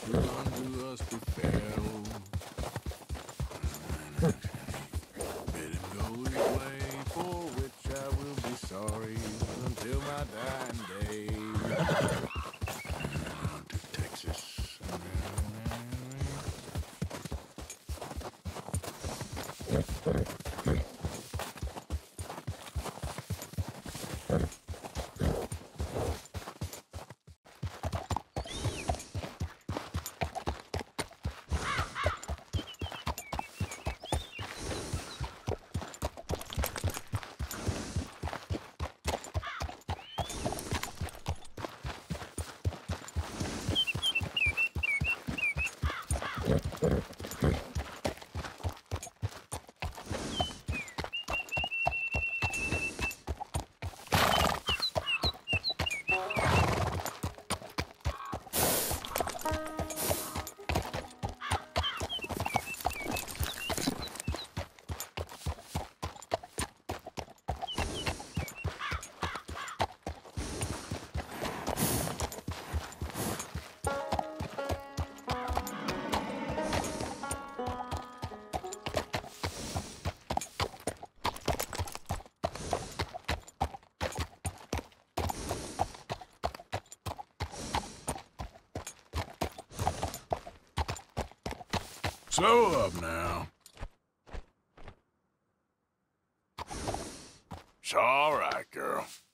who unto us befell. Let him go his way, for which I will be sorry until my dying day. On to Texas. Slow up now. It's all right, girl.